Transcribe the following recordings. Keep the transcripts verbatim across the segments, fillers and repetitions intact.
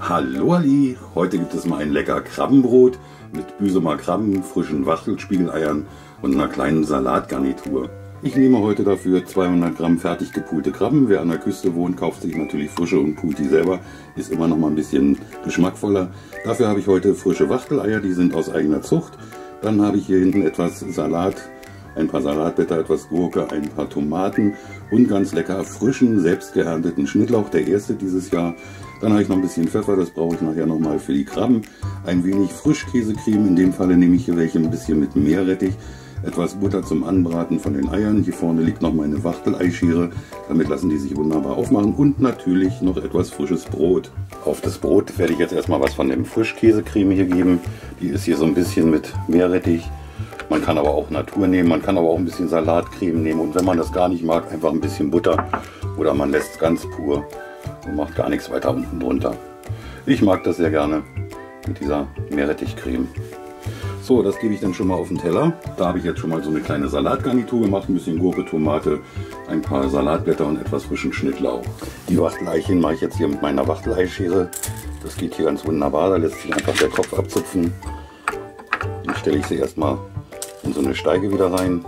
Hallo Ali, heute gibt es mal ein lecker Krabbenbrot mit Büsumer Krabben, frischen Wachtelspiegeleiern und einer kleinen Salatgarnitur. Ich nehme heute dafür zweihundert Gramm fertig gepulte Krabben. Wer an der Küste wohnt, kauft sich natürlich frische und pult die selber. Ist immer noch mal ein bisschen geschmackvoller. Dafür habe ich heute frische Wachteleier, die sind aus eigener Zucht. Dann habe ich hier hinten etwas Salat, ein paar Salatblätter, etwas Gurke, ein paar Tomaten und ganz lecker frischen, selbst geernteten Schnittlauch, der erste dieses Jahr. Dann habe ich noch ein bisschen Pfeffer, das brauche ich nachher nochmal für die Krabben. Ein wenig Frischkäsecreme, in dem Falle nehme ich hier welche ein bisschen mit Meerrettich. Etwas Butter zum Anbraten von den Eiern. Hier vorne liegt noch meine Wachteleischere, damit lassen die sich wunderbar aufmachen. Und natürlich noch etwas frisches Brot. Auf das Brot werde ich jetzt erstmal was von dem Frischkäsecreme hier geben. Die ist hier so ein bisschen mit Meerrettich. Man kann aber auch Natur nehmen, man kann aber auch ein bisschen Salatcreme nehmen. Und wenn man das gar nicht mag, einfach ein bisschen Butter. Oder man lässt es ganz pur und macht gar nichts weiter unten drunter. Ich mag das sehr gerne mit dieser Meerrettichcreme. So, das gebe ich dann schon mal auf den Teller. Da habe ich jetzt schon mal so eine kleine Salatgarnitur gemacht. Ein bisschen Gurke, Tomate, ein paar Salatblätter und etwas frischen Schnittlauch. Die Wachteleilchen mache ich jetzt hier mit meiner Wachteleischere. Das geht hier ganz wunderbar. Da lässt sich einfach der Kopf abzupfen. Dann stelle ich sie erstmal in so eine Steige wieder rein.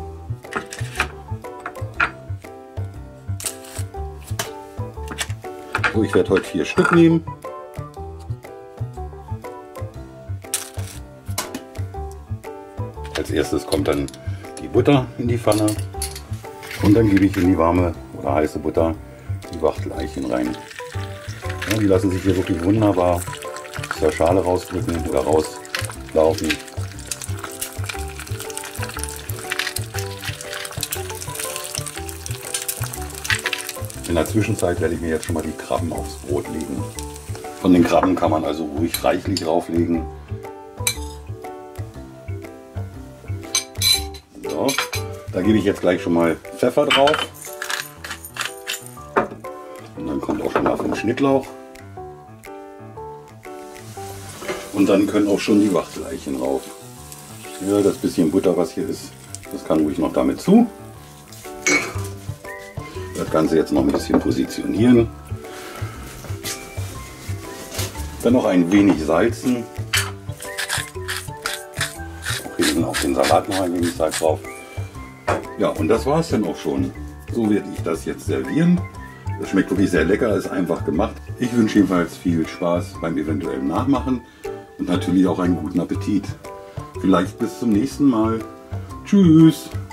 So, ich werde heute vier Stück nehmen. Als erstes kommt dann die Butter in die Pfanne und dann gebe ich in die warme oder heiße Butter die Wachteleilchen rein. Ja, die lassen sich hier wirklich wunderbar aus der Schale rausdrücken oder rauslaufen. In der Zwischenzeit werde ich mir jetzt schon mal die Krabben aufs Brot legen. Von den Krabben kann man also ruhig reichlich rauflegen. So, da gebe ich jetzt gleich schon mal Pfeffer drauf. Und dann kommt auch schon mal vom Schnittlauch. Und dann können auch schon die Wachteleilchen rauf. Ja, das bisschen Butter, was hier ist, das kann ruhig noch damit zu. Das Ganze jetzt noch ein bisschen positionieren. Dann noch ein wenig salzen. Okay, auf den Salat noch ein wenig Salz drauf. Ja, und das war es dann auch schon. So werde ich das jetzt servieren. Das schmeckt wirklich sehr lecker, ist einfach gemacht. Ich wünsche jedenfalls viel Spaß beim eventuellen Nachmachen und natürlich auch einen guten Appetit. Vielleicht bis zum nächsten Mal. Tschüss!